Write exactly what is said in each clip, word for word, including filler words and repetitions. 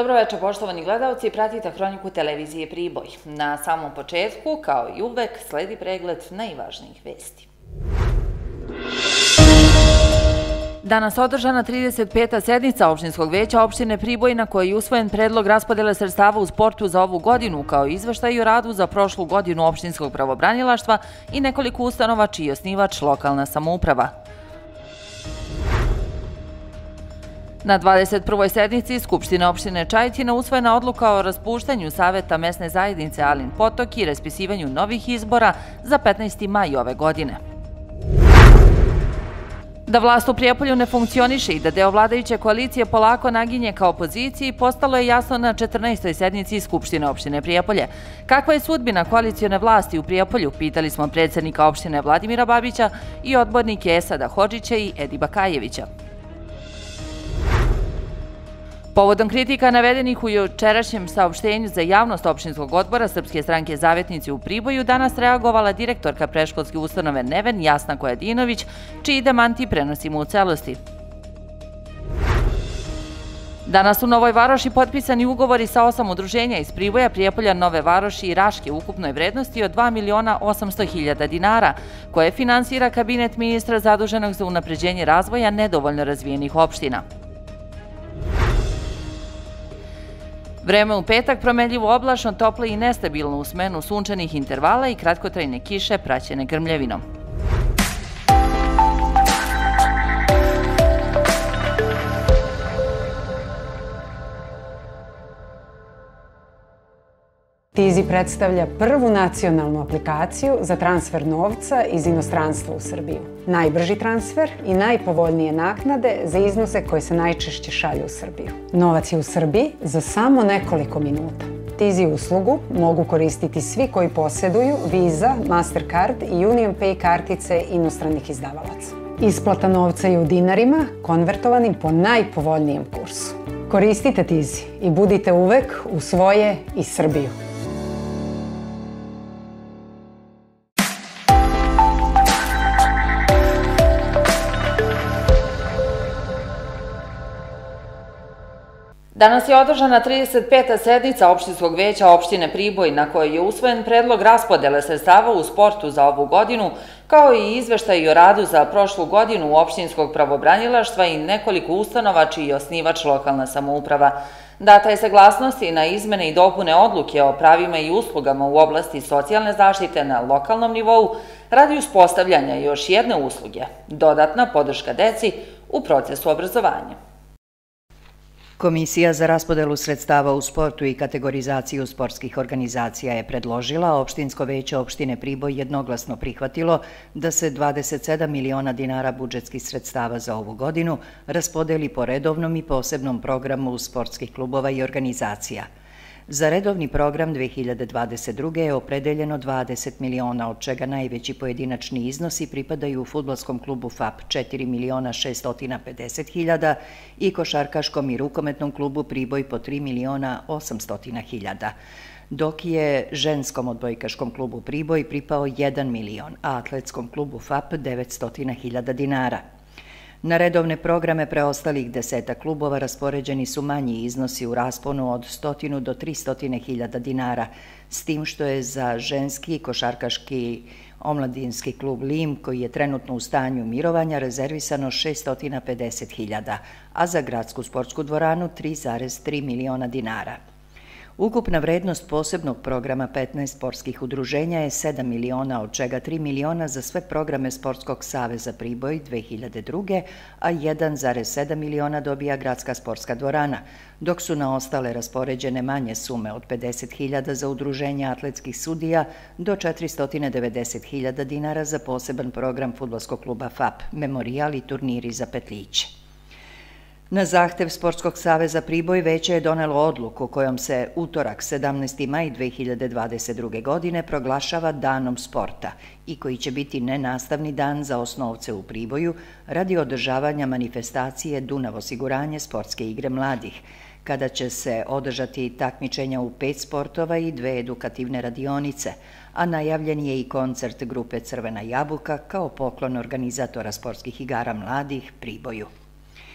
dobro večer, poštovani gledalci, pratite Hroniku televizije Priboj. Na samom početku, kao i uvek, sledi pregled najvažnijih vesti. Danas održana trideset peta sednica opštinskog veća opštine Priboj na kojoj je usvojen predlog raspodele sredstava u sportu za ovu godinu, kao i izveštaj o radu za prošlu godinu opštinskog pravobranilaštva i nekoliko ustanova čiji je osnivač lokalna samouprava. Na dvadeset prvoj sednici Skupštine opštine Čajetina usvojena odluka o raspuštanju Saveta mesne zajednice Alin Potok i raspisivanju novih izbora za petnaesti maj ove godine. Da vlast u Prijepolju ne funkcioniše i da deo vladajuće koalicije polako naginje ka opoziciji, postalo je jasno na četrnaestoj sednici Skupštine opštine Prijepolje. Kakva je sudbina koalicione vlasti u Prijepolju, pitali smo predsjednika opštine Vladimira Babića i odbornike Esada Hodžića i Edi Bakajevića. Povodom kritika navedenih u jučerašnjem saopštenju za javnost opštinskog odbora Srpske stranke Zavetnici u Priboju danas reagovala direktorka predškolske ustanove Neven Jasna Kojadinović, čiji demanti prenosimo u celosti. Danas u Novoj Varoši potpisani ugovori sa osam udruženja iz Priboja, Prijepolja, Nove Varoši i Raške u ukupnoj vrednosti od dva miliona osamsto hiljada dinara, koje finansira kabinet ministra zaduženog za unapređenje razvoja nedovoljno razvijenih opština. Vreme u petak promenljivo oblačno, toplo i nestabilno u smenu sunčanih intervala i kratkotrajne kiše praćene grmljavinom. Tizi predstavlja prvu nacionalnu aplikaciju za transfer novca iz inostranstva u Srbiju. Najbrži transfer i najpovoljnije naknade za iznose koje se najčešće šalju u Srbiju. Novac je u Srbiji za samo nekoliko minuta. Tizi uslugu mogu koristiti svi koji posjeduju Visa, Mastercard i UnionPay kartice inostranih izdavalaca. Isplata novca je u dinarima, konvertovanim po najpovoljnijem kursu. Koristite Tizi i budite uvek u svoje i Srbiju. Danas je održana trideset peta sednica opštinskog veća opštine Priboj na kojoj je usvojen predlog raspodele sredstava u sportu za ovu godinu, kao i izveštaj o radu za prošlu godinu opštinskog pravobranilaštva i nekoliko ustanova čiji je osnivač lokalna samouprava. Data je saglasnost i na izmene i dopune odluke o pravima i uslugama u oblasti socijalne zaštite na lokalnom nivou radi uspostavljanja još jedne usluge, dodatna podrška deci u procesu obrazovanja. Komisija za raspodelu sredstava u sportu i kategorizaciju sportskih organizacija je predložila, a opštinsko veće opštine Priboj jednoglasno prihvatilo da se dvadeset sedam miliona dinara budžetskih sredstava za ovu godinu raspodeli po redovnom i posebnom programu sportskih klubova i organizacija. Za redovni program dve hiljade dvadeset druge. je opredeljeno dvadeset miliona, od čega najveći pojedinačni iznosi pripadaju fudbalskom klubu F A P četiri miliona šesto pedeset hiljada i košarkaškom i rukometnom klubu Priboj po tri miliona osamsto hiljada, dok je ženskom odbojkaškom klubu Priboj pripao jedan milion, a atletskom klubu F A P devetsto hiljada dinara. Na redovne programe preostalih deseta klubova raspoređeni su manji iznosi u rasponu od stotinu do tristo hiljada dinara, s tim što je za ženski košarkaški omladinski klub Lim, koji je trenutno u stanju mirovanja, rezervisano šesto pedeset hiljada, a za gradsku sportsku dvoranu tri zarez tri miliona dinara. Ukupna vrednost posebnog programa petnaest sportskih udruženja je sedam miliona, od čega tri miliona za sve programe Sportskog saveza Priboj dve hiljade druge. a jedan zarez sedam miliona dobija gradska sportska dvorana, dok su na ostale raspoređene manje sume od pedeset hiljada za udruženje atletskih sudija do četiristo devedeset hiljada dinara za poseban program fudbalskog kluba F A P, memorijal i turniri za petliće. Na zahtev Sportskog saveza Priboj veće je donelo odluku kojom se utorak sedamnaesti maj dve hiljade dvadeset druge. godine proglašava Danom sporta i koji će biti nenastavni dan za osnovce u Priboju radi održavanja manifestacije Dunav osiguranje sportske igre mladih, kada će se održati takmičenja u pet sportova i dve edukativne radionice, a najavljen je i koncert grupe Crvena jabuka kao poklon organizatora sportskih igara mladih Priboju.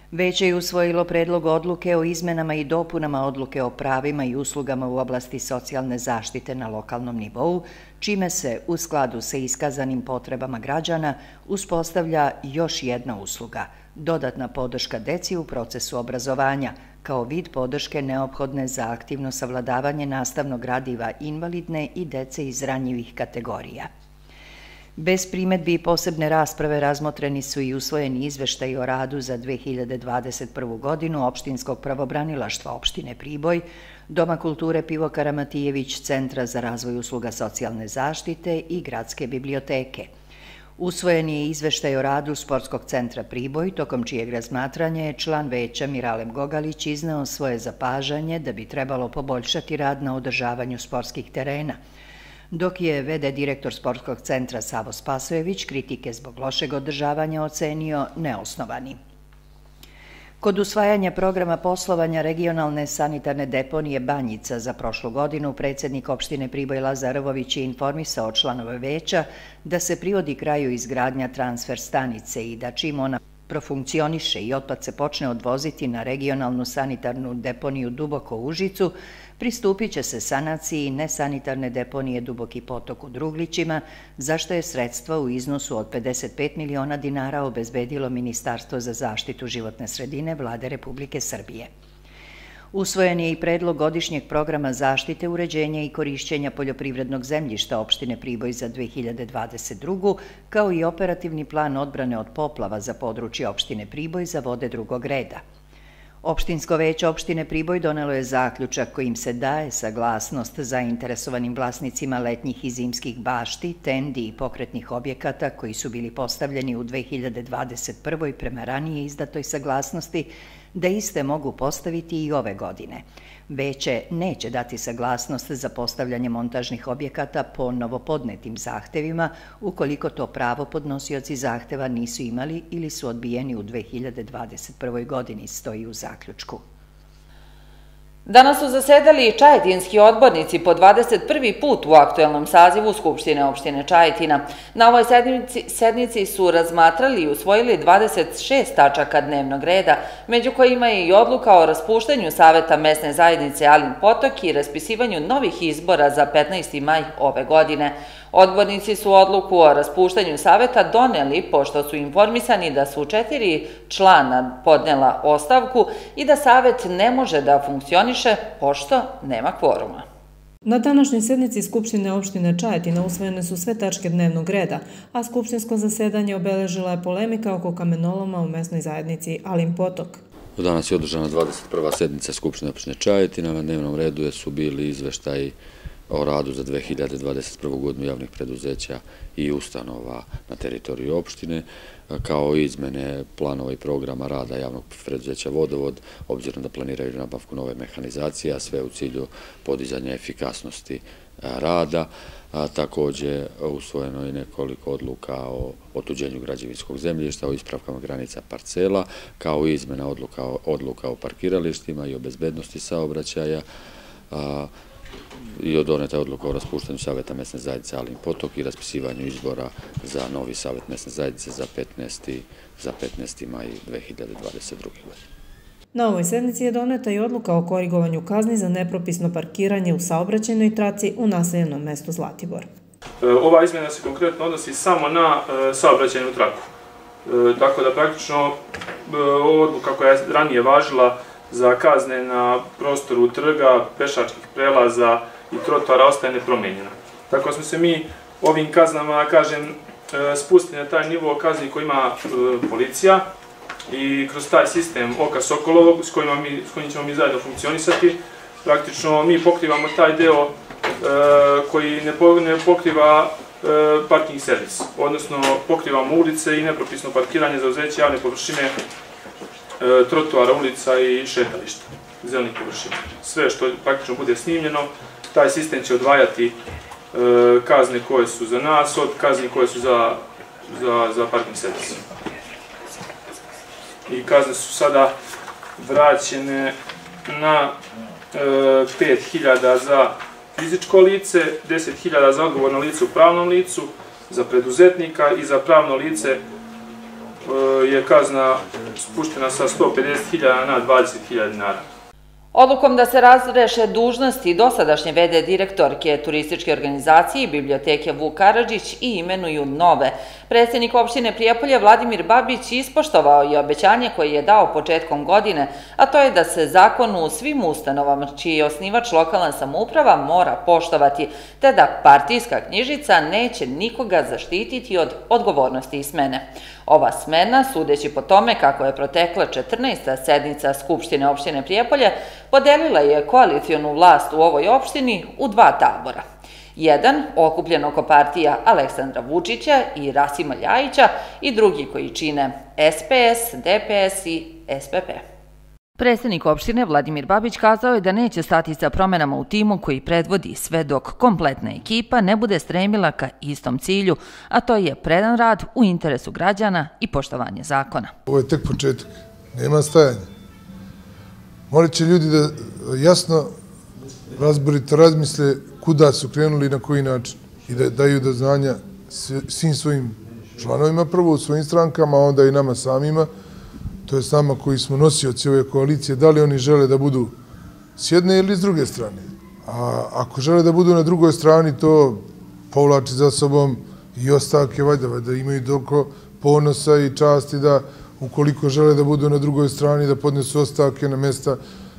Veće je usvojilo predlog odluke o izmenama i dopunama odluke o pravima i uslugama u oblasti socijalne zaštite na lokalnom nivou, čime se, u skladu sa iskazanim potrebama građana, uspostavlja još jedna usluga, dodatna podrška deci u procesu obrazovanja, kao vid podrške neophodne za aktivno savladavanje nastavnog gradiva invalidne i dece iz ranjivih kategorija. Bez primedbi i posebne rasprave razmotreni su i usvojeni izveštaji o radu za dve hiljade dvadeset prvu godinu Opštinskog pravobranilaštva opštine Priboj, Doma kulture Pivo Karamatijević, Centra za razvoj usluga socijalne zaštite i Gradske biblioteke. Usvojen je izveštaj o radu Sportskog centra Priboj, tokom čijeg razmatranja je član veća Miralem Gogalić izneo svoje zapažanje da bi trebalo poboljšati rad na održavanju sportskih terena, dok je v d direktor Sportskog centra Savo Spasojević kritike zbog lošeg održavanja ocenio neosnovani. Kod usvajanja programa poslovanja regionalne sanitarne deponije Banjica za prošlu godinu, predsjednik opštine Priboj Lazar Rvović je informisao članove veća da se privodi kraju izgradnja transfer stanice i da čim ona profunkcioniše i otpad se počne odvoziti na regionalnu sanitarnu deponiju Duboko u Užicu, pristupit će se sanaciji nesanitarne deponije Duboki potok u Druglićima, za što je sredstva u iznosu od pedeset pet miliona dinara obezbedilo Ministarstvo za zaštitu životne sredine Vlade Republike Srbije. Usvojen je i predlog godišnjeg programa zaštite, uređenja i korišćenja poljoprivrednog zemljišta opštine Priboj za dve hiljade dvadeset drugu, kao i operativni plan odbrane od poplava za područje opštine Priboj za vode drugog reda. Opštinsko veće opštine Priboj donelo je zaključak kojim se daje saglasnost zainteresovanim vlasnicima letnjih i zimskih bašti, tendi i pokretnih objekata koji su bili postavljeni u dve hiljade dvadeset prvoj prema ranije izdatoj saglasnosti da iste mogu postaviti i ove godine. Veće neće dati saglasnost za postavljanje montažnih objekata po novopodnetim zahtevima ukoliko to pravo podnosioci zahteva nisu imali ili su odbijeni u dve hiljade dvadeset prvoj godini, stoji u zaključku. Danas su zasedali čajetinski odbornici po dvadeset prvi put u aktuelnom sazivu Skupštine opštine Čajetina. Na ovoj sednici, sednici su razmatrali i usvojili dvadeset šest tačaka dnevnog reda, među kojima je i odluka o raspuštanju Saveta mesne zajednice Alin Potok i raspisivanju novih izbora za petnaesti maj ove godine. Odbornici su odluku o raspuštanju saveta doneli pošto su informisani da su četiri člana podnela ostavku i da savet ne može da funkcioniše pošto nema kvoruma. Na današnjoj sednici Skupštine opštine Čajetina usvojene su sve tačke dnevnog reda, a skupštinsko zasedanje obeležila je polemika oko kamenoloma u mesnoj zajednici Alin Potok. Danas je održana dvadeset prva sednica Skupštine opštine Čajetina. Na dnevnom redu su bili izveštaji o radu za dve hiljade dvadeset prvu godinu javnih preduzeća i ustanova na teritoriju opštine, kao i izmene planova i programa rada javnog preduzeća Vodovod, obzirom da planiraju nabavku nove mehanizacije, a sve u cilju podizanja efikasnosti rada. Također usvojeno je nekoliko odluka o otuđenju građevinskog zemljišta, o ispravkama granica parcela, kao i izmena odluka o parkiralištima i o bezbednosti saobraćaja, i doneta odluka o raspuštanju Saveta mesne zajednice Alin Potok i raspisivanju izbora za novi Savet mesne zajednice za petnaesti maj dve hiljade dvadeset druge. godine. Na ovoj sednici je doneta i odluka o korigovanju kazni za nepropisno parkiranje u saobraćajnoj traci u naseljenom mestu Zlatibor. Ova izmjena se konkretno odnosi samo na saobraćajnu traku. Tako da praktično odluka koja je ranije važila za kazne na prostoru trga, pešačkih prelaza i trotoara ostaje nepromenjena. Tako smo se mi ovim kaznama, kažem, spustili na taj nivo kazni koji ima policija i kroz taj sistem Oka Sokolovog s kojim ćemo mi zajedno funkcionisati, praktično mi pokrivamo taj deo koji ne pokriva parking servis, odnosno pokrivamo ulice i nepropisno parkiranje, zauzeće javne površine, trotoara, ulica i šetališta, zelenih površina. Sve što praktično bude snimljeno, taj sistem će odvajati kazne koje su za nas od kazni koje su za parking servis. I kazne su sada vraćene na pet hiljada za fizičko lice, deset hiljada za odgovorno lice u pravnom licu, za preduzetnika i za pravno lice je kazna spuštena sa sto pedeset hiljada na dvadeset hiljada dinara. Odlukom da se razreše dužnosti dosadašnje ve de direktorke turističke organizacije i biblioteke Vuk Karadžić i imenuju nove, predsjednik opštine Prijepolje Vladimir Babić ispoštovao je obećanje koje je dao početkom godine, a to je da se zakon u svim ustanovama čiji je osnivač lokalna samouprava mora poštovati, te da partijska knjižica neće nikoga zaštititi od odgovornosti i smene. Ova smena, sudeći po tome kako je protekla četrnaesta sednica Skupštine opštine Prijepolje, podelila je koalicionu vlast u ovoj opštini u dva tabora. Jedan, okupljen oko partija Aleksandra Vučića i Rasima Ljajića, i drugi koji čine es pe es, de pe es i es pe pe. Predsjednik opštine Vladimir Babić kazao je da neće stati sa promenama u timu koji predvodi sve dok kompletna ekipa ne bude stremila ka istom cilju, a to je predan rad u interesu građana i poštovanje zakona. Ovo je tek početak, nema stajanja. Morat će ljudi da jasno razborito razmisle kuda su krenuli i na koji način i da daju do znanja svim svojim članovima, prvo u svojim strankama, a onda i nama samima, to je nama koji smo nosioci ove koalicije, da li oni žele da budu s jedne ili s druge strane. A ako žele da budu na drugoj strani, to povlači za sobom i ostavke, valjda, da imaju toliko ponosa i časti da ukoliko žele da budu na drugoj strani, da podnesu ostavke na mesta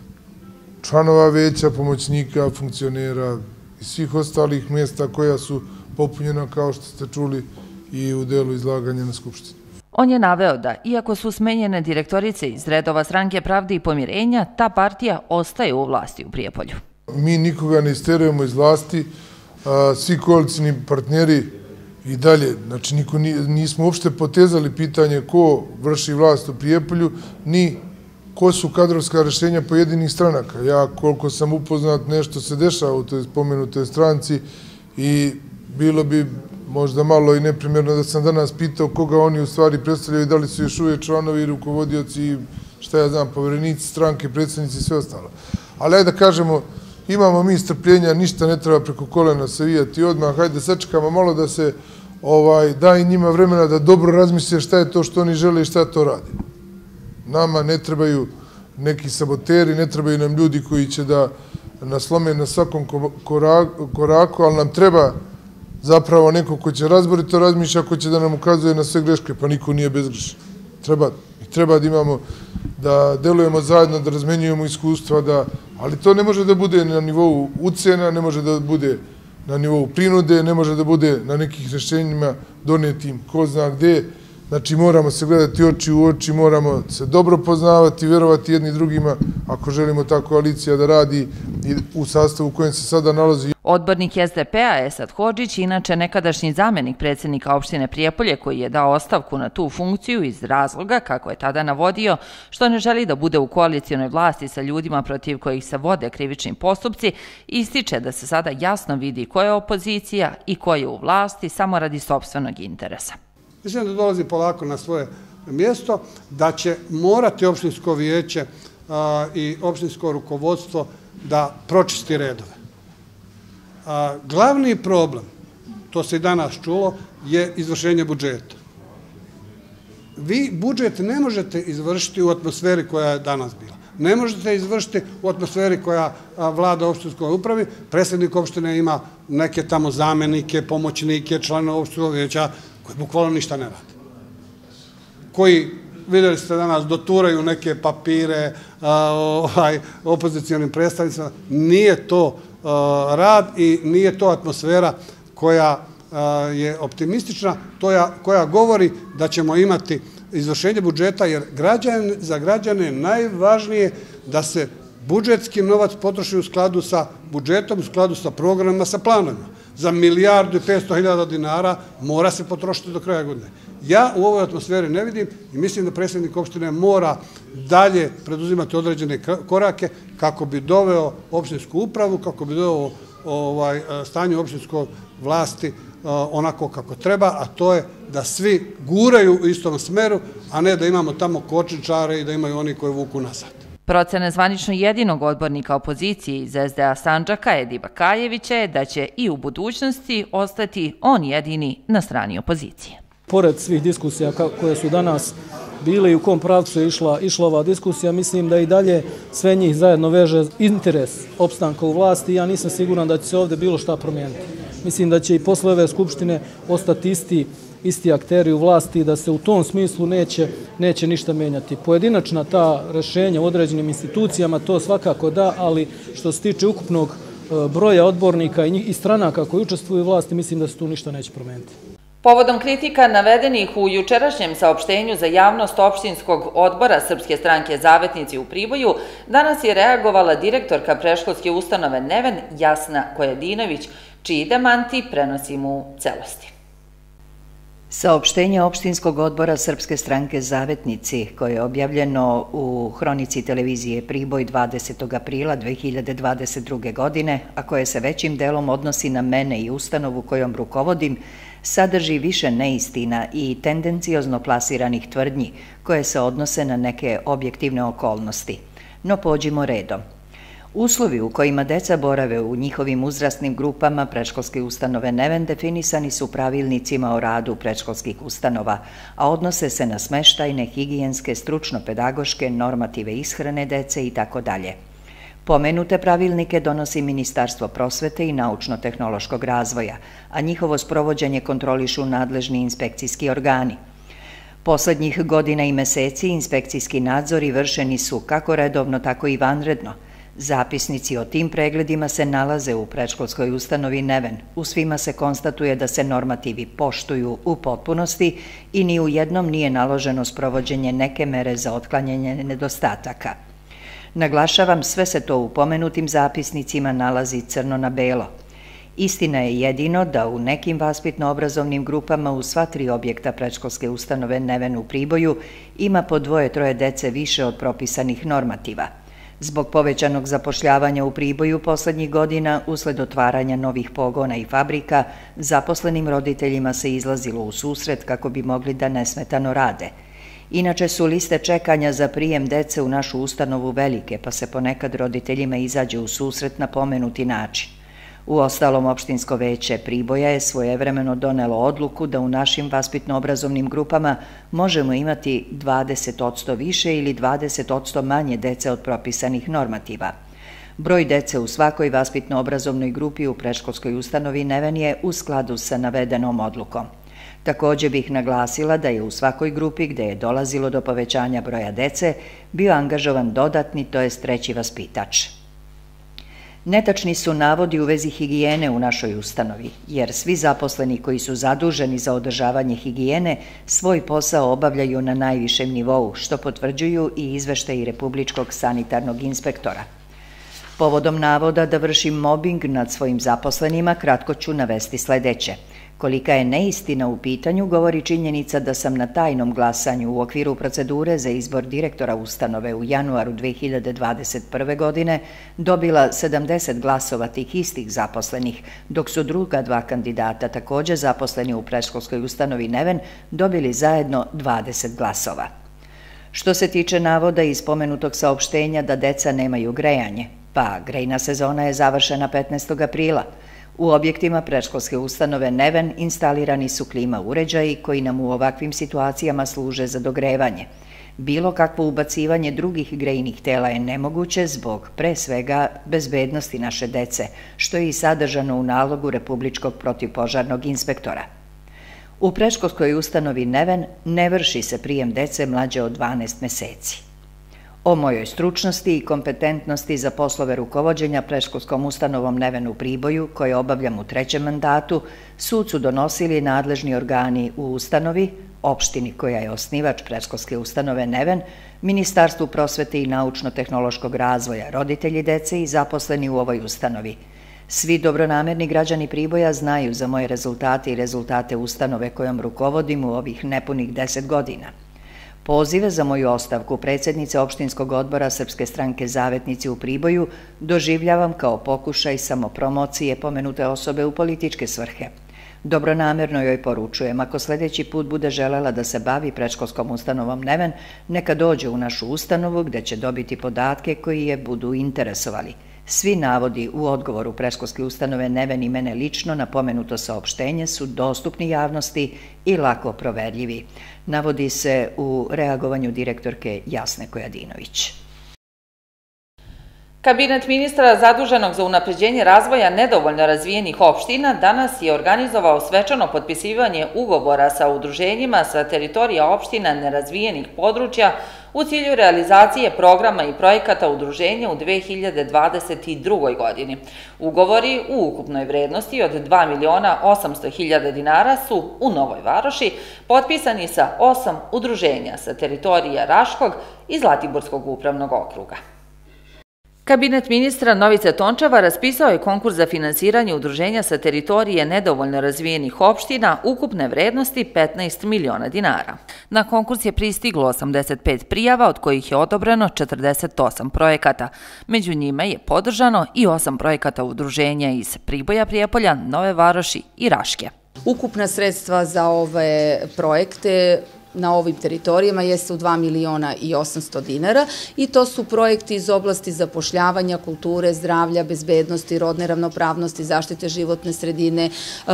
članova veća, pomoćnika, funkcionera i svih ostalih mjesta koja su popunjena, kao što ste čuli, i u delu izlaganja na Skupštini. On je naveo da, iako su smenjene direktorice iz redova Stranke pravde i pomirenja, ta partija ostaje u vlasti u Prijepolju. Mi nikoga ne isterujemo iz vlasti, svi koalicijni partneri i dalje, znači nismo uopšte potezali pitanje ko vrši vlast u Prijepolju, ni ko su kadrovska rešenja pojedinih stranaka. Ja, koliko sam upoznat, nešto se dešava u toj spomenutoj stranci i bilo bi možda malo i neprimjerno da sam danas pitao koga oni u stvari predstavljaju, da li su još uvijek članovi, rukovodioci, šta ja znam, poverenici stranke, predsjednici i sve ostalo. Ali hajde da kažemo, imamo mi strpljenja, ništa ne treba preko kolena savijati odmah, hajde sačekamo malo da se da i njima vremena da dobro razmisle šta je to što oni žele i šta to radi. Nama ne trebaju neki saboteri, ne trebaju nam ljudi koji će da nas slome na svakom koraku, ali nam treba zapravo neko ko će razborito razmišljati, ko će da nam ukazuje na sve greške, pa niko nije bezgrešan. Treba, treba da imamo, da delujemo zajedno, da razmenjujemo iskustva, da, ali to ne može da bude na nivou ucena, ne može da bude na nivou prinude, ne može da bude na nekih rešenjima donetim ko zna gde. Znači moramo se gledati oči u oči, moramo se dobro poznavati, verovati jedni drugima ako želimo ta koalicija da radi u sastavu u kojem se sada nalazi. Odbornik es de pe a Esad Hodžić, inače nekadašnji zamenik predsjednika opštine Prijepolje, koji je dao ostavku na tu funkciju iz razloga, kako je tada navodio, što ne želi da bude u koalicijonoj vlasti sa ljudima protiv kojih se vode krivični postupci, ističe da se sada jasno vidi ko je opozicija i ko je u vlasti samo radi sopstvenog interesa. Mislim da dolazi polako na svoje mjesto, da će morati opštinsko vijeće i opštinsko rukovodstvo da pročisti redove. Glavni problem, to se i danas čulo, je izvršenje budžeta. Vi budžet ne možete izvršiti u atmosferi koja je danas bila. Ne možete izvršiti u atmosferi koja vlada opštinskoj upravi. Predsjednik opštine ima neke tamo zamenike, pomoćnike, članove opštinskog vijeća, koji bukvalno ništa ne rade. Koji, vidjeli ste danas, doturaju neke papire opozicijalnim predstavnicima. Nije to rad i nije to atmosfera koja je optimistična, koja govori da ćemo imati izvršenje budžeta, jer za građane je najvažnije da se budžetski novac potroši u skladu sa budžetom, u skladu sa programima, sa planovima. Za milijardu i petsto hiljada dinara mora se potrošiti do kraja godine. Ja u ovoj atmosferi ne vidim i mislim da predsjednik opštine mora dalje preduzimati određene korake kako bi doveo opštinsku upravu, kako bi doveo stanje opštinskog vlasti onako kako treba, a to je da svi guraju u istom smeru, a ne da imamo tamo kočničare i da imaju oni koji vuku nazad. Procene zvanično jedinog odbornika opozicije iz es de a Sandžaka, Ediba Kajevića, je da će i u budućnosti ostati on jedini na strani opozicije. Pored svih diskusija koje su danas bile i u kom pravcu je išla, išla ova diskusija, mislim da i dalje sve njih zajedno veže interes opstanka u vlasti i ja nisam siguran da će se ovdje bilo šta promijeniti. Mislim da će i posle ove skupštine ostati isti, isti akteri u vlasti i da se u tom smislu neće, neće ništa menjati. Pojedinačna ta rešenja u određenim institucijama to svakako da, ali što se tiče ukupnog broja odbornika i stranaka koji učestvuju u vlasti, mislim da se tu ništa neće promijeniti. Povodom kritika navedenih u jučerašnjem saopštenju za javnost opštinskog odbora Srpske stranke Zavetnici u Priboju, danas je reagovala direktorka predškolske ustanove Neven Jasna Kojadinović, čiji demanti prenosimo u celosti. Saopštenje opštinskog odbora Srpske stranke Zavetnici, koje je objavljeno u hronici televizije Priboj dvadesetog aprila dve hiljade dvadeset druge. godine, a koje se većim delom odnosi na mene i ustanovu kojom rukovodim, sadrži više neistina i tendenciozno plasiranih tvrdnji koje se odnose na neke objektivne okolnosti. No pođimo redom. Uslovi u kojima deca borave u njihovim uzrasnim grupama predškolske ustanove Neven definisani su pravilnicima o radu predškolskih ustanova, a odnose se na smeštajne, higijenske, stručno-pedagoške, normative ishrane dece i tako dalje. Pomenute pravilnike donosi Ministarstvo prosvete i naučno-tehnološkog razvoja, a njihovo sprovođenje kontrolišu nadležni inspekcijski organi. Poslednjih godina i meseci inspekcijski nadzori vršeni su kako redovno, tako i vanredno. Zapisnici o tim pregledima se nalaze u predškolskoj ustanovi Neven. U svima se konstatuje da se normativi poštuju u potpunosti i ni u jednom nije naloženo sprovođenje neke mere za otklanjanje nedostataka. Naglašavam, sve se to u pomenutim zapisnicima nalazi crno na belo. Istina je jedino da u nekim vaspitno-obrazovnim grupama u sva tri objekta predškolske ustanove Neven u Priboju ima po dvoje, troje dece više od propisanih normativa. Zbog povećanog zapošljavanja u Priboju poslednjih godina, usled otvaranja novih pogona i fabrika, zaposlenim roditeljima se izlazilo u susret kako bi mogli da nesmetano rade. Inače su liste čekanja za prijem dece u našu ustanovu velike, pa se ponekad roditeljima izađe u susret na pomenuti način. Uostalom, opštinsko veće Priboja je svojevremeno donelo odluku da u našim vaspitno-obrazovnim grupama možemo imati dvadeset posto više ili dvadeset posto manje dece od propisanih normativa. Broj dece u svakoj vaspitno-obrazovnoj grupi u predškolskoj ustanovi Neven je u skladu sa navedenom odlukom. Takođe bih naglasila da je u svakoj grupi gde je dolazilo do povećanja broja dece bio angažovan dodatni, to jest treći vaspitač. Netačni su navodi u vezi higijene u našoj ustanovi, jer svi zaposleni koji su zaduženi za održavanje higijene svoj posao obavljaju na najvišem nivou, što potvrđuju i izveštaji Republičkog sanitarnog inspektora. Povodom navoda da vršim mobing nad svojim zaposlenima, kratko ću navesti sledeće. Kolika je neistina u pitanju, govori činjenica da sam na tajnom glasanju u okviru procedure za izbor direktora ustanove u januaru dve hiljade dvadeset prve. godine dobila sedamdeset glasova tih istih zaposlenih, dok su druga dva kandidata, takođe zaposleni u predškolskoj ustanovi Neven, dobili zajedno dvadeset glasova. Što se tiče navoda iz pomenutog saopštenja da deca nemaju grejanje, pa grejna sezona je završena petnaestog aprila. U objektima predškolske ustanove Neven instalirani su klima uređaji koji nam u ovakvim situacijama služe za dogrevanje. Bilo kakvo ubacivanje drugih grejnih tela je nemoguće zbog, pre svega, bezbednosti naše dece, što je i sadržano u nalogu Republičkog protivpožarnog inspektora. U predškolskoj ustanovi Neven ne vrši se prijem dece mlađe od dvanaest meseci. O mojoj stručnosti i kompetentnosti za poslove rukovođenja predškolskom ustanovom Neven u Priboju, koje obavljam u trećem mandatu, sud su donosili nadležni organi u ustanovi, opštini koja je osnivač predškolske ustanove Neven, Ministarstvu prosvete i naučno-tehnološkog razvoja, roditelji dece i zaposleni u ovoj ustanovi. Svi dobronamerni građani Priboja znaju za moje rezultate i rezultate ustanove kojom rukovodim u ovih nepunih deset godina. Pozive za moju ostavku predsjednice opštinskog odbora Srpske stranke Zavetnici u Priboju doživljavam kao pokušaj samopromocije pomenute osobe u političke svrhe. Dobronamerno joj poručujem, ako sledeći put bude želela da se bavi predškolskom ustanovom Neven, neka dođe u našu ustanovu gde će dobiti podatke koji je budu interesovali. Svi navodi u odgovoru predškolske ustanove Neven i mene lično na pomenuto saopštenje su dostupni javnosti i lako proverljivi, navodi se u reagovanju direktorke Jasne Kojadinović. Kabinet ministra zaduženog za unapređenje razvoja nedovoljno razvijenih opština danas je organizovao svečano potpisivanje ugovora sa udruženjima sa teritorija opština nerazvijenih područja u cilju realizacije programa i projekata udruženja u dve hiljade dvadeset drugoj. godini. Ugovori u ukupnoj vrednosti od dva miliona osamsto hiljada dinara su u Novoj Varoši potpisani sa osam udruženja sa teritorija Raškog i Zlatiborskog upravnog okruga. Kabinet ministra Novice Tončeva raspisao je konkurs za finansiranje udruženja sa teritorije nedovoljno razvijenih opština ukupne vrednosti petnaest miliona dinara. Na konkurs je pristiglo osamdeset pet prijava, od kojih je odobreno četrdeset osam projekata. Među njima je podržano i osam projekata udruženja iz Priboja, Prijepolja, Nove Varoši i Raške. Ukupna sredstva za ove projekte na ovim teritorijama jeste u dva miliona i osamsto dinara i to su projekti iz oblasti zapošljavanja, kulture, zdravlja, bezbednosti, rodne ravnopravnosti, zaštite životne sredine,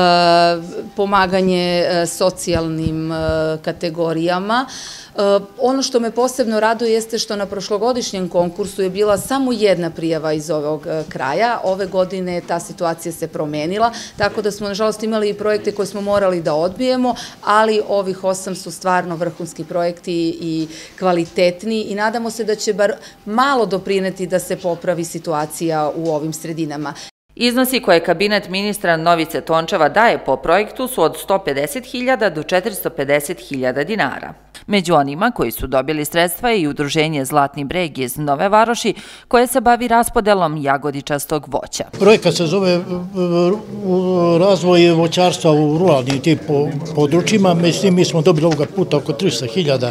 pomaganje socijalnim kategorijama. Ono što me posebno raduje jeste što na prošlogodišnjem konkursu je bila samo jedna prijava iz ovog kraja. Ove godine ta situacija se promenila, tako da smo nažalost imali i projekte koje smo morali da odbijemo, ali ovih osam su stvarno vrhunski projekti i kvalitetni i nadamo se da će bar malo doprineti da se popravi situacija u ovim sredinama. Iznosi koje kabinet ministra Novice Tončeva daje po projektu su od sto pedeset hiljada do četiristo pedeset hiljada dinara. Među onima koji su dobili sredstva je i udruženje Zlatni breg iz Nove Varoši, koje se bavi raspodelom jagodičastog voća. Projekat se zove razvoj voćarstva u ruralnim tim područjima, mislim mi smo dobili ovoga puta oko tristo hiljada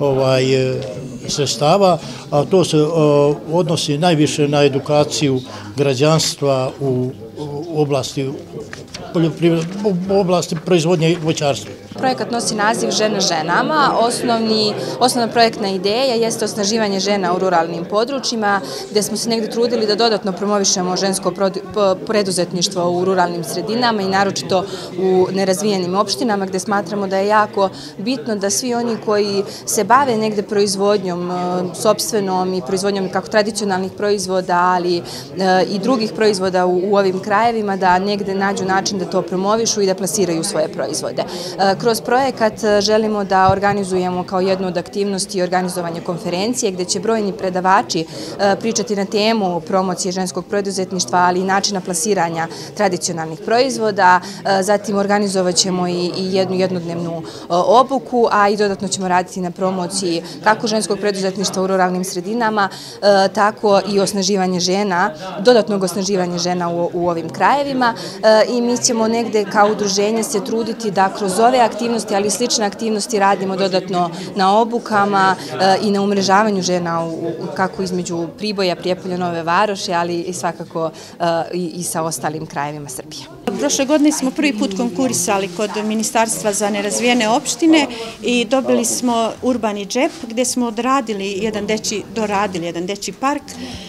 sredstava, a to se odnosi najviše na edukaciju građanstva u oblasti u oblasti proizvodnje voćarstva. Projekat nosi naziv Žena ženama. Osnovna projektna ideja jeste osnaživanje žena u ruralnim područjima, gde smo se negde trudili da dodatno promovišemo žensko preduzetništvo u ruralnim sredinama i naročito u nerazvijenim opštinama, gde smatramo da je jako bitno da svi oni koji se bave negde proizvodnjom sopstvenom i proizvodnjom kako tradicionalnih proizvoda, ali i drugih proizvoda u ovim krajevima, da negde nađu način da to promovišu i da plasiraju svoje proizvode. Kroz projekat želimo da organizujemo kao jednu od aktivnosti organizovanje konferencije gde će brojni predavači pričati na temu promocije ženskog preduzetništva, ali i načina plasiranja tradicionalnih proizvoda. Zatim organizovat ćemo i jednu jednodnevnu obuku, a i dodatno ćemo raditi na promociji kako ženskog preduzetništva u ruralnim sredinama, tako i osnaživanje žena, dodatnog osnaživanja žena u ovim krajevima. I mi ćemo negde kao udruženje se truditi da kroz ove aktivnosti, ali i slične aktivnosti radimo dodatno na obukama i na umrežavanju žena kako između Priboja, Prijepolja, Nove Varoši, ali i svakako i sa ostalim krajevima Srbije. Prošle godine smo prvi put konkurisali kod Ministarstva za nerazvijene opštine i dobili smo urbani džep gde smo odradili jedan dečiji, doradili jedan dečiji park.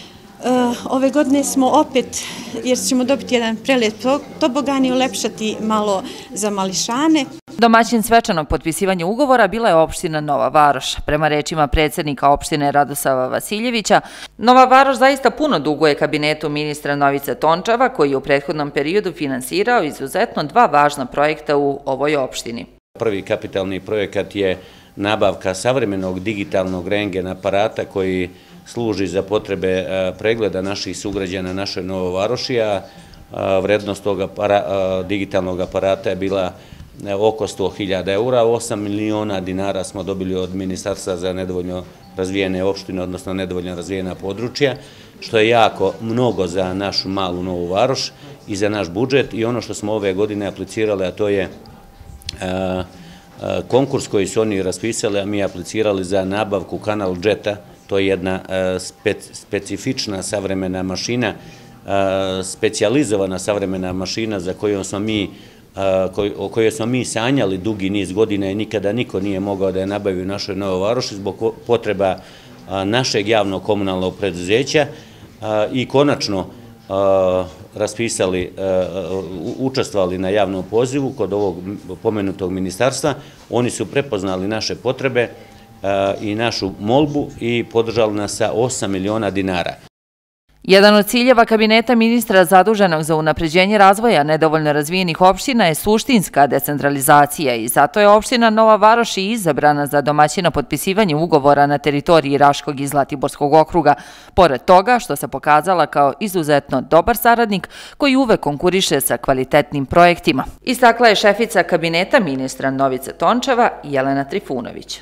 Ove godine smo opet, jer ćemo dobiti jedan prelep tobogan i ulepšati malo za mališane. Domaćin svečanog potpisivanja ugovora bila je opština Nova Varoš. Prema rečima predsjednika opštine Radosava Vasiljevića, Nova Varoš zaista puno duguje kabinetu ministra Novice Tončeva, koji je u prethodnom periodu finansirao izuzetno dva važna projekta u ovoj opštini. Prvi kapitalni projekat je nabavka savremenog digitalnog rentgen aparata koji služi za potrebe pregleda naših sugrađana našoj Novoj Varoši, a vrednost tog digitalnog aparata je bila oko sto hiljada eura, osam miliona dinara smo dobili od Ministarstva za nedovoljno razvijene opštine, odnosno nedovoljno razvijena područja, što je jako mnogo za našu malu Novu Varoš i za naš budžet. I ono što smo ove godine aplicirali, a to je konkurs koji su oni raspisali, a mi aplicirali za nabavku Kanal Jeta. To je jedna specifična savremena mašina, specijalizovana savremena mašina za koju smo mi o kojoj smo mi sanjali dugi niz godina i nikada niko nije mogao da je nabavi u našoj Novoj Varoši zbog potreba našeg javnog komunalnog preduzeća. I konačno raspisali, učestvovali na javnom pozivu kod ovog pomenutog ministarstva. Oni su prepoznali naše potrebe i našu molbu i podržali nas sa osam miliona dinara. Jedan od ciljeva kabineta ministra zaduženog za unapređenje razvoja nedovoljno razvijenih opština je suštinska decentralizacija i zato je opština Nova Varoš i izabrana za domaćina potpisivanje ugovora na teritoriji Raškog i Zlatiborskog okruga, pored toga što se pokazala kao izuzetno dobar saradnik koji uvek konkuriše sa kvalitetnim projektima. Istakla je šefica kabineta ministra Novice Tončeva Jelena Trifunović.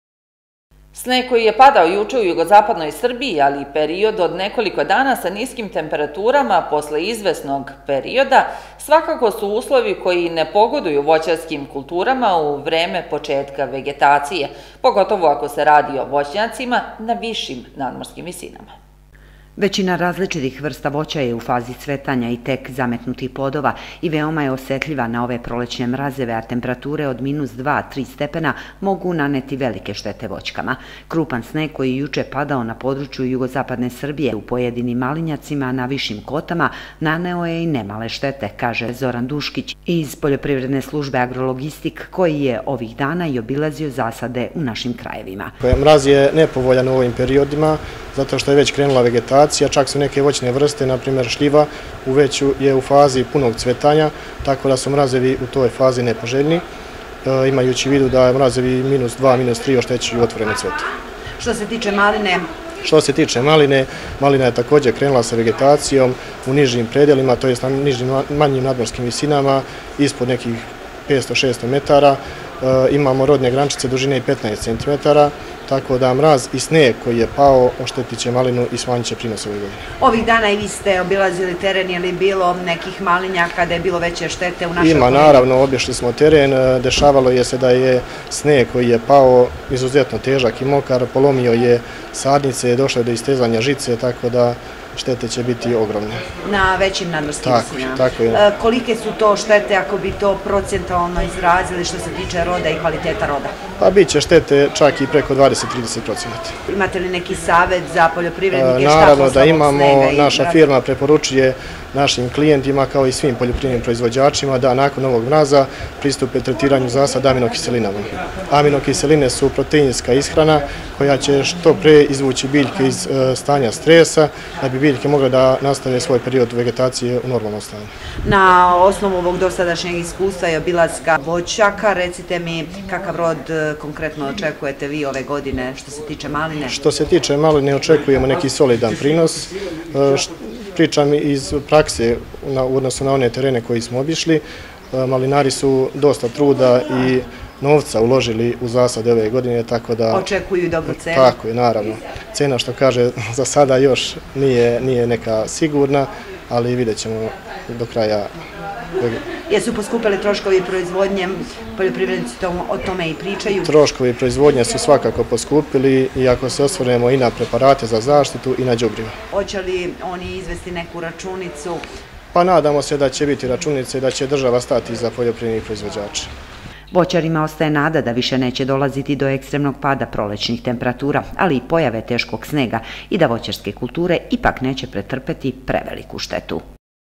Sneg koji je padao juče u jugozapadnoj Srbiji, ali i period od nekoliko dana sa niskim temperaturama posle izvesnog perioda, svakako su uslovi koji ne pogoduju voćarskim kulturama u vreme početka vegetacije, pogotovo ako se radi o voćnjacima na višim nadmorskim visinama. Većina različitih vrsta voća je u fazi cvetanja i tek zametnutih plodova i veoma je osetljiva na ove prolećne mrazeve, a temperature od minus dva do tri stepena mogu naneti velike štete voćkama. Krupan sneg koji je juče padao na području jugozapadne Srbije u pojedinim malinjacima na višim kotama naneo je i nemale štete, kaže Zoran Duškić iz Poljoprivredne službe Agrologistik, koji je ovih dana i obilazio zasade u našim krajevima. Mraz je nepovoljan u ovim periodima, zato što je već krenula vegetacija, čak su neke voćne vrste, na primjer šljiva, već je u fazi punog cvetanja, tako da su mrazevi u toj fazi nepoželjni, imajući u vidu da je mrazevi minus dva, minus tri oštećuju otvoreno cveto. Što se tiče maline? Što se tiče maline, malina je također krenula sa vegetacijom u nižim predelima, to je na nižim manjim nadmorskim visinama, ispod nekih petsto do šesto metara. Imamo rodne grančice dužine i petnaest centimetara, tako da mraz i sneg koji je pao oštetit će malinu i smanjit će prinos ove godine. Ovih dana i vi ste obilazili teren, je li bilo nekih malinjaka da je bilo veće štete u našoj Ima, naravno, obišli smo teren, dešavalo je se da je sneg koji je pao izuzetno težak i mokar, polomio je sadnice, došlo je do istezanja žice, tako da štete će biti ogromne. Na većim nadmorskim visinama. Tako je. Kolike su to štete ako bi to procentualno izrazili što se tiče roda i kvaliteta roda? Pa bit će štete čak i preko dvadeset do trideset procenata. Imate li neki savjet za poljoprivrednike? Naravno da imamo, naša firma preporučuje našim klijentima kao i svim poljoprivrednim proizvođačima da nakon ovog mraza pristupe tretiranju zasada aminokiselinama. Aminokiseline su proteinska ishrana koja će što pre izvući biljke iz stanja stresa da bi biljke mogle da nastave svoj period vegetacije u normalnom stanju. Na osnovu ovog dosadašnjeg iskustva i obilaska voćaka, recite mi kakav rod konkretno očekujete vi ove godine što se tiče maline? Što se tiče maline očekujemo neki solidan prinos. Pričam iz prakse u odnosu na one terene koji smo obišli. Malinari su dosta truda i novca uložili u zasade ove godine, tako da... Očekuju i dobru cenu. Tako je, naravno. Cena, što kaže, za sada još nije neka sigurna, ali vidjet ćemo do kraja. Jesu poskupili troškovi proizvodnje, poljoprivrednici o tome i pričaju? Troškovi proizvodnje su svakako poskupili i ako se osvrnemo i na preparate za zaštitu i na đubriva. Hoće li oni izvesti neku računicu? Pa nadamo se da će biti računice i da će država stati za poljoprivrednih proizvođača. Voćarima ostaje nada da više neće dolaziti do ekstremnog pada prolećnih temperatura, ali i pojave teškog snega i da voćarske kulture ipak neće pretrpeti preveliku štetu.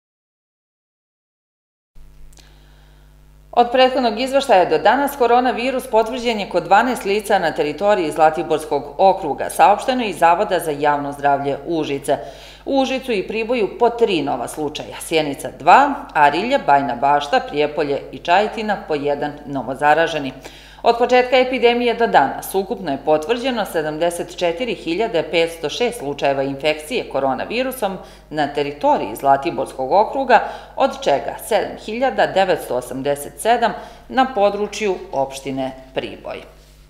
Od prethodnog izveštaja do danas koronavirus potvrđen je kod dvanaest lica na teritoriji Zlatiborskog okruga, saopšteno iz Zavoda za javno zdravlje Užice. U Užicu i Priboju po tri nova slučaja, Sjenica dva, Arilje, Bajna Bašta, Prijepolje i Čajetina po jedan novozaraženi. Od početka epidemije do danas ukupno je potvrđeno sedamdeset četiri hiljade petsto šest slučajeva infekcije koronavirusom na teritoriji Zlatiborskog okruga, od čega sedam hiljada devetsto osamdeset sedam na području opštine Priboj.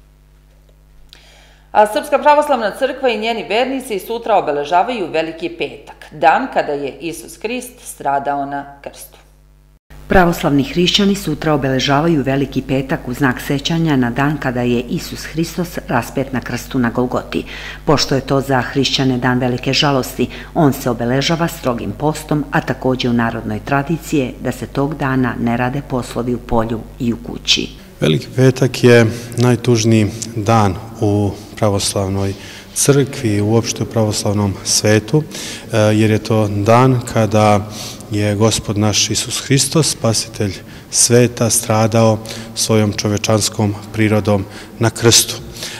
A Srpska pravoslavna crkva i njeni vernici sutra obeležavaju Veliki petak, dan kada je Isus Hrist stradao na krstu. Pravoslavni hrišćani sutra obeležavaju Veliki petak u znak sećanja na dan kada je Isus Hristos raspet na krstu na Golgoti. Pošto je to za hrišćane dan velike žalosti, on se obeležava strogim postom, a također u narodnoj tradiciji je da se tog dana ne rade poslovi u polju i u kući. Veliki petak je najtužniji dan u pravoslavnoj crkvi i uopšte u pravoslavnom svetu, jer je to dan kada je Gospod naš Isus Hristos, spasitelj sveta, stradao svojom čovečanskom prirodom na krstu.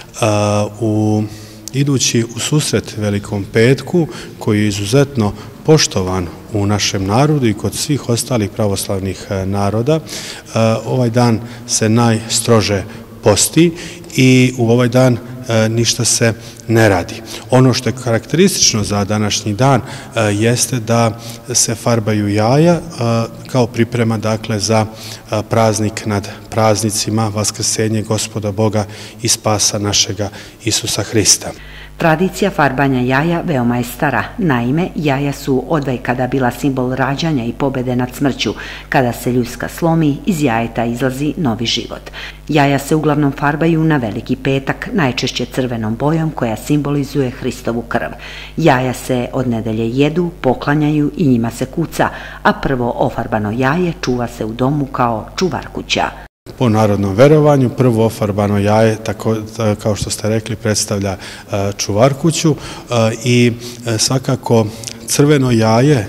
U Idući u susret Velikom petku, koji je izuzetno poštovan u našem narodu i kod svih ostalih pravoslavnih naroda, ovaj dan se najstrože posti i u ovaj dan ništa se ne radi. Ono što je karakteristično za današnji dan jeste da se farbaju jaja kao priprema dakle za praznik nad praznicima, Vaskrsenje Gospoda Boga i spasa našega Isusa Hrista. Tradicija farbanja jaja veoma je stara. Naime, jaja su odvekada bila simbol rađanja i pobede nad smrću. Kada se ljuska slomi, iz jajeta izlazi novi život. Jaja se uglavnom farbaju na Veliki petak, najčešće crvenom bojom koja simbolizuje Hristovu krv. Jaja se od nedelje jedu, poklanjaju i njima se kuca, a prvo ofarbano jaje čuva se u domu kao čuvar kuća. Po narodnom verovanju, prvo ofarbano jaje, tako, kao što ste rekli, predstavlja čuvar kuću i svakako crveno jaje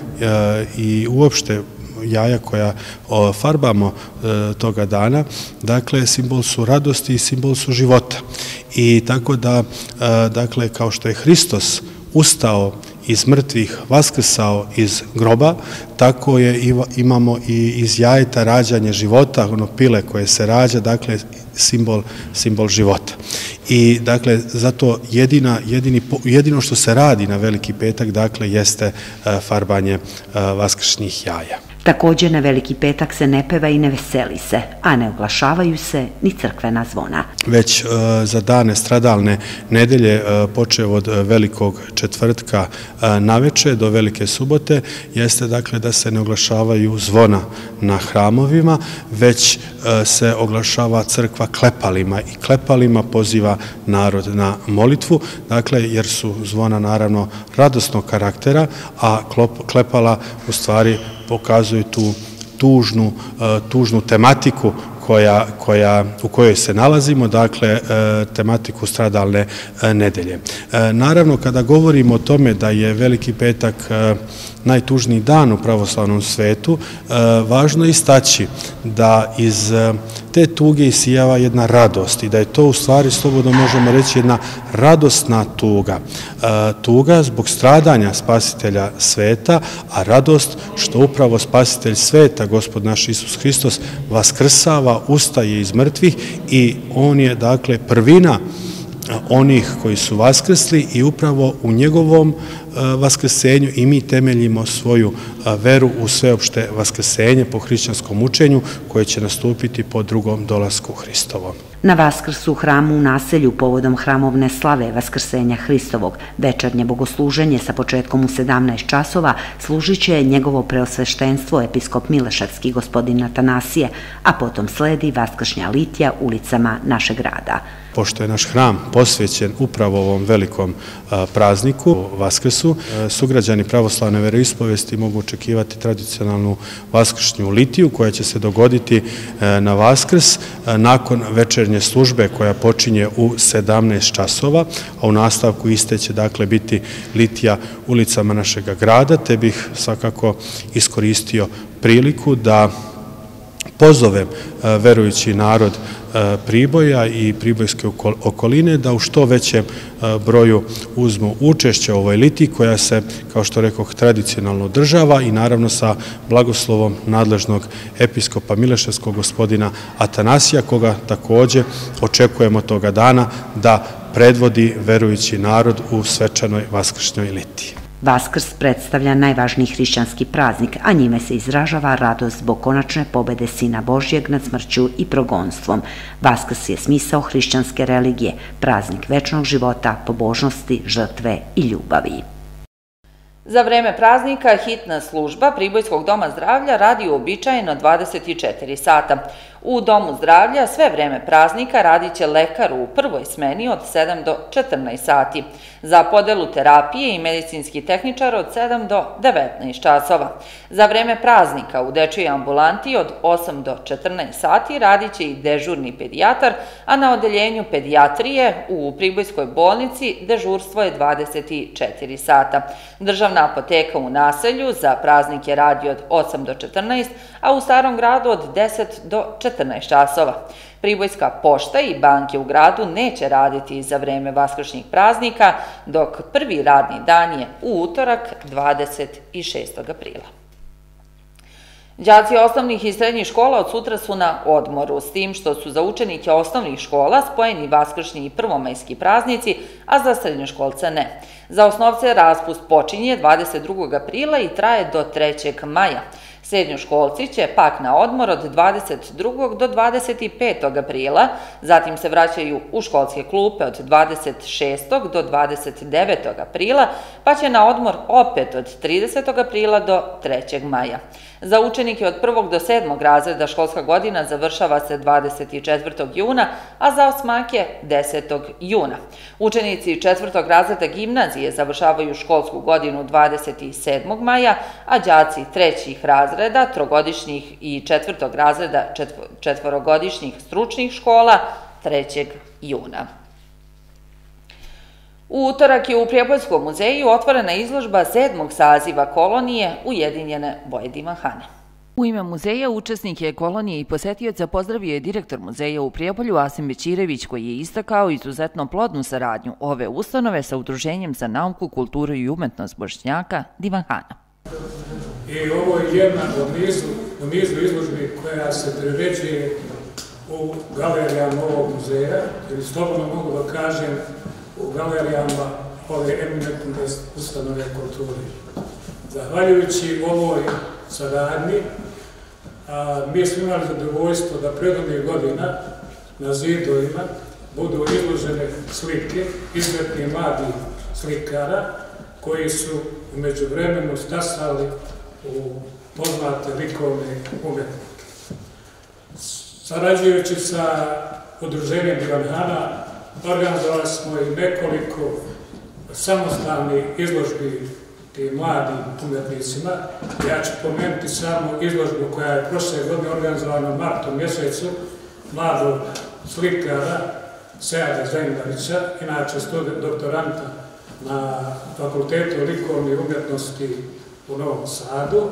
i uopšte jaja koja farbamo toga dana, dakle, simbol su radosti i simbol su života. I tako da, dakle, kao što je Hristos ustao iz mrtvih, vaskrsao iz groba, tako je imamo i iz jajeta rađanje života, ono pile koje se rađa, dakle simbol, simbol života. I dakle, zato jedina, jedini, jedino što se radi na Veliki petak, dakle, jeste farbanje vaskršnjih jaja. Također na Veliki petak se ne peva i ne veseli se, a ne oglašavaju se ni crkvena zvona. Već za dane stradalne nedelje, počev od Velikog četvrtka naveče do Velike subote, jeste dakle da se ne oglašavaju zvona na hramovima, već se oglašava crkva klepalima i klepalima poziva narod na molitvu, dakle jer su zvona naravno radosnog karaktera, a klepala u stvari pokazuju tu tužnu, tužnu tematiku koja, koja, u kojoj se nalazimo, dakle, tematiku stradalne nedelje. Naravno, kada govorimo o tome da je Veliki petak najtužniji dan u pravoslavnom svetu, važno je istaći da iz te tuge isijava jedna radost i da je to u stvari, slobodno možemo reći, jedna radosna tuga. Tuga zbog stradanja spasitelja sveta, a radost što upravo spasitelj sveta, Gospod naš Isus Hristos, vaskrsava, ustaje iz mrtvih i on je, dakle, prvina onih koji su vaskrsli i upravo u njegovom vaskrsenju i mi temeljimo svoju veru u sveopšte vaskrsenje po hrišćanskom učenju koje će nastupiti po drugom dolasku Hristovom. Na Vaskrsu u hramu u naselju povodom hramovne slave Vaskrsenja Hristovog večernje bogosluženje sa početkom u sedamnaest časova služit će njegovo preosveštenstvo episkop Mileševski gospodin Atanasije, a potom sledi vaskršnja litija ulicama našeg grada. Pošto je naš hram posvećen upravo ovom velikom prazniku, Vaskrsu, sugrađani pravoslavne veroispovesti mogu očekivati tradicionalnu vaskršnju litiju koja će se dogoditi na Vaskrs nakon večernje službe koja počinje u sedamnaest časova, a u nastavku iste će dakle biti litija ulicama našeg grada, te bih svakako iskoristio priliku da pozovem verujući narod Priboja i pribojske okoline da u što većem broju uzmu učešće u ovoj litiji koja se, kao što rekoh, tradicionalno održava i naravno sa blagoslovom nadležnog episkopa Mileševskog gospodina Atanasija, koga također očekujemo toga dana da predvodi verujući narod u svečanoj vaskršnjoj litiji. Vaskrs predstavlja najvažniji hrišćanski praznik, a njime se izražava radost zbog konačne pobede Sina Božjeg nad smrću i progonstvom. Vaskrs je smisao hrišćanske religije, praznik večnog života, pobožnosti, žrtve i ljubavi. Za vreme praznika hitna služba Pribojskog doma zdravlja radi uobičajeno dvadeset četiri sata. U Domu zdravlja sve vreme praznika radit će lekar u prvoj smeni od sedam do četrnaest sati, za podelu terapije i medicinski tehničar od sedam do devetnaest časova. Za vreme praznika u dečjoj ambulanti od osam do četrnaest sati radit će i dežurni pedijatar, a na odeljenju pedijatrije u Pribojskoj bolnici dežurstvo je dvadeset četiri sata. Državna apoteka u naselju za praznike radi od osam do četrnaest, a u Starom gradu od deset do četrnaest časova. Pribojska pošta i banke u gradu neće raditi za vreme vaskršnjih praznika, dok prvi radni dan je u utorak dvadeset šestog aprila. Đaci osnovnih i srednjih škola od sutra su na odmoru, s tim što su za učenike osnovnih škola spojeni vaskršnji i prvomajski praznici, a za srednjoškolce ne. Za osnovce raspust počinje dvadeset drugog aprila i traje do trećeg maja. Srednjoškolci će pak na odmor od dvadeset drugog do dvadeset petog aprila, zatim se vraćaju u školske klupe od dvadeset šestog do dvadeset devetog aprila, pa će na odmor opet od tridesetog aprila do trećeg maja. Za učenike od prvog do sedmog razreda školska godina završava se dvadeset četvrtog juna, a za osmake desetog juna. Učenici četvrtog razreda gimnazije završavaju školsku godinu dvadeset sedmog maja, a đaci trećih razreda, trogodišnjih i četvrtog razreda četvorogodišnjih stručnih škola trećeg juna. U utorak je u Prijepoljskom muzeju otvorena izložba sedmog saziva kolonije Ujedinjene boje Divanhane. U ime muzeja učesnike kolonije i posetioca pozdravio je direktor muzeja u Prijepolju Asim Bećirević, koji je istakao izuzetno plodnu saradnju ove ustanove sa Udruženjem za nauku, kulturu i umetnost Bošnjaka Divanhana. I ovo je jedna u nizu izložbi koja se priređuje u galerijama ovog muzeja, ili slobodno mogu da kažem u galerijama ove eminentne ustanove kulture. Zahvaljujući ovoj saradnji, mi smo imali zadovoljstvo da prethodnih godina na zidovima budu izložene slike izuzetnih mladih slikara koji su u međuvremenu stasali u poznate likovne umetnike. Sarađujući sa Udruženjem Divanhana, organizovali smo i nekoliko samostalnih izložbi tim mladim umetnicima. Ja ću pomenuti samo izložbu koja je prošle godine organizovana u martu mjesecu mladog slikara Seada Zajndarića, inače student doktoranta na Fakultetu likovne umetnosti u Novom Sadu.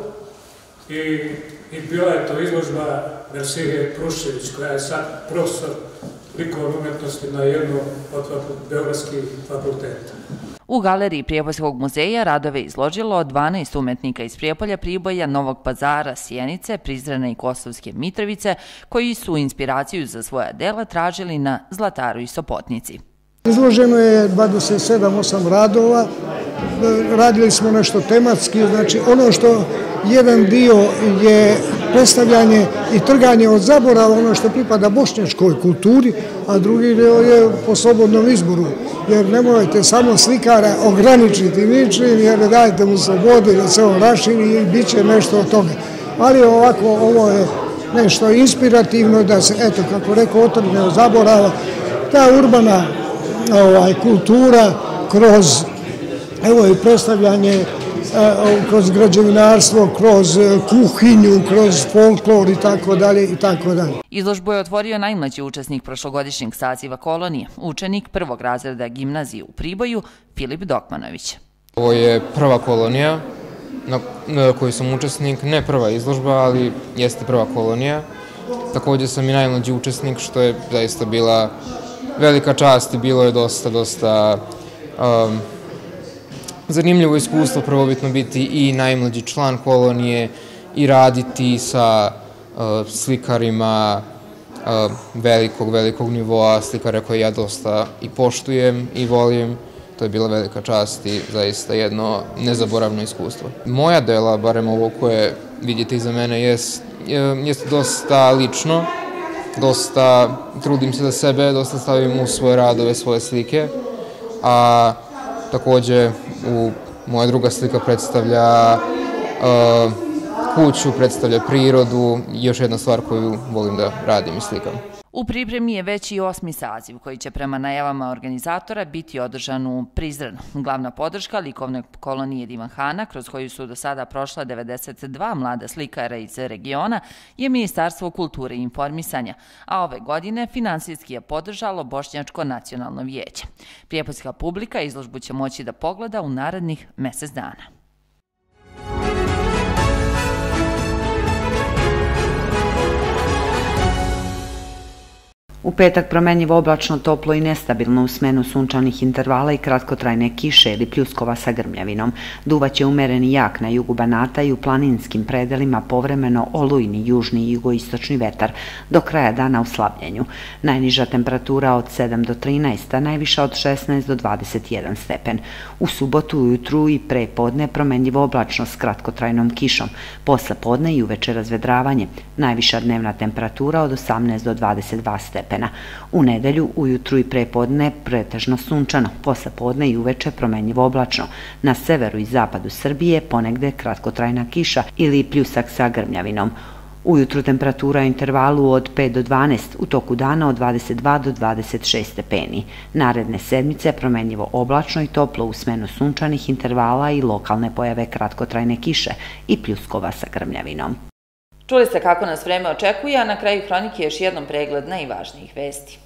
I bila je to izložba Mersije Prušević, koja je sad profesor likovne umetnosti na jednom od beogradskih fakulteta. U galeriji Prijepoljskog muzeja radove izložilo dvanaest umetnika iz Prijepolja, Priboja, Novog Pazara, Sjenice, Prizrena i Kosovske Mitrovice, koji su inspiraciju za svoja dela tražili na Zlataru i Sopotnici. Izloženo je dvadeset sedam osam radova, radili smo nešto tematski, znači ono što jedan dio je predstavljanje i trganje od zaborava, ono što pripada bošnjačkoj kulturi, a drugi dio je po slobodnom izboru, jer ne morate samo slikara ograničiti ničim, jer dajte mu slobodu da se on raširi i bit će nešto od toga. Ali ovako, ovo je nešto inspirativno da se, eto, kako rekao, otrgne od zaborava, ta urbana kultura kroz, evo i predstavljanje kroz građevinarstvo, kroz kuhinju, kroz folklor i tako dalje i tako dalje. Izložbu je otvorio najmlađi učesnik prošlogodišnjeg saziva kolonije, učenik prvog razreda gimnazije u Priboju, Filip Dokmanović. Ovo je prva kolonija na kojoj sam učesnik, ne prva izložba, ali jeste prva kolonija. Također sam i najmlađi učesnik, što je zaista bila velika čast i bilo je dosta, dosta zanimljivo iskustvo, prvobitno biti i najmlađi član kolonije i raditi sa slikarima velikog, velikog nivoa, slikare koje ja dosta i poštujem i volim. To je bila velika čast i zaista jedno nezaboravno iskustvo. Moja dela, barem ovo koje vidite iza mene, jeste dosta lično, dosta trudim se za sebe, dosta stavim u svoje radove, svoje slike, a također moja druga slika predstavlja kuću, predstavlja prirodu i još jedna stvar koju volim da radim i slikam. U pripremi je već i osmi saziv koji će prema najavama organizatora biti održan u Prizrenu. Glavna podrška likovne kolonije Divan Hana, kroz koju su do sada prošla devedeset dva mlada slikara iz regiona, je Ministarstvo kulture i informisanja, a ove godine finansijski je podržalo Bošnjačko nacionalno vijeće. Prijepoljska publika izložbu će moći da pogleda u narednih mesec dana. U petak promenjivo oblačno, toplo i nestabilno u smenu sunčanih intervala i kratkotrajne kiše ili pljuskova sa grmljavinom. Duvaće umereni jak na jugu Banata i u planinskim predelima povremeno olujni južni i jugoistočni vetar, do kraja dana u slabljenju. Najniža temperatura od sedam do trinaest, a najviša od šesnaest do dvadeset jedan stepen. U subotu ujutru i pre podne promenjivo oblačno s kratkotrajnom kišom, posle podne i uveče razvedravanje. Najviša dnevna temperatura od osamnaest do dvadeset dva stepena. U nedelju ujutru i prepodne pretežno sunčano, posle podne i uveče promenjivo oblačno. Na severu i zapadu Srbije ponegde kratkotrajna kiša ili pljusak sa grmljavinom. Ujutru temperatura u intervalu od pet do dvanaest, u toku dana od dvadeset dva do dvadeset šest stepeni. Naredne sedmice promenjivo oblačno i toplo u smenu sunčanih intervala i lokalne pojave kratkotrajne kiše i pljuskova sa grmljavinom. Čuli ste kako nas vreme očekuje, a na kraju hronike još jednom pregled najvažnijih vesti.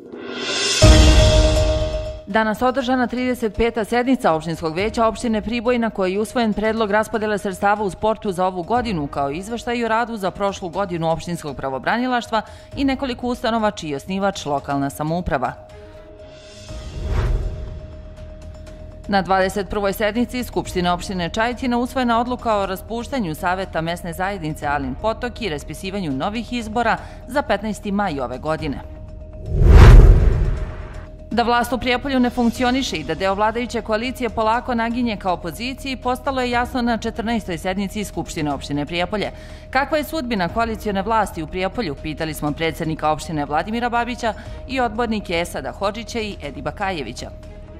Danas održana trideset peta sednica opštinskog veća opštine Priboj, na kojoj je usvojen predlog raspodele sredstava u sportu za ovu godinu, kao i izveštaj o radu za prošlu godinu opštinskog pravobranilaštva i nekoliko ustanova čiji je osnivač lokalna samouprava. Na dvadeset prvoj sednici Skupštine opštine Čajetina usvojena odluka o raspuštanju Saveta mesne zajednice Alin Potok i raspisivanju novih izbora za petnaesti maj ove godine. Da vlast u Prijepolju ne funkcioniše i da deo vladajuće koalicije polako naginje ka opoziciji, postalo je jasno na četrnaestoj sednici Skupštine opštine Prijepolje. Kakva je sudbina koalicione vlasti u Prijepolju, pitali smo predsjednika opštine Vladimira Babića i odbornike Esada Hodžića i Edi Bakajevića.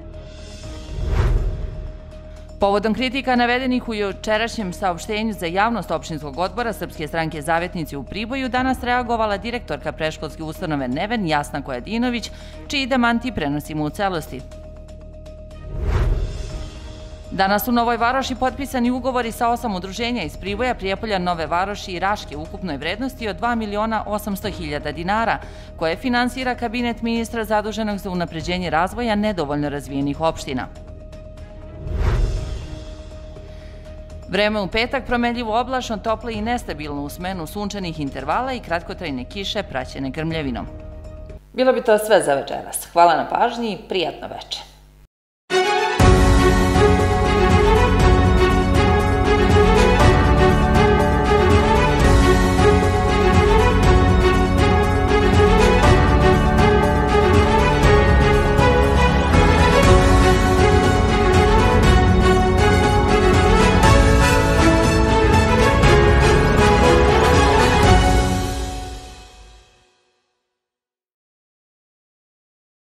Povodom kritika navedenih u jučerašnjem saopštenju za javnost opštinskog odbora Srpske stranke Zavetnici u Priboju danas reagovala direktorka predškolske ustanove Neven Jasna Kojadinović, čiji demanti prenosimo u celosti. Danas u Novoj Varoši potpisani ugovori sa osam udruženja iz Priboja, Prijepolja, Nove Varoši i Raške u ukupnoj vrednosti od dva miliona osamsto hiljada dinara, koje finansira kabinet ministra zaduženog za unapređenje razvoja nedovoljno razvijenih opština. Vreme u petak promenljivo oblačno, toplo i nestabilno u smenu sunčanih intervala i kratkotrajne kiše praćene grmljavinom. Bilo bi to sve za večeras. Hvala na pažnji i prijatno večer.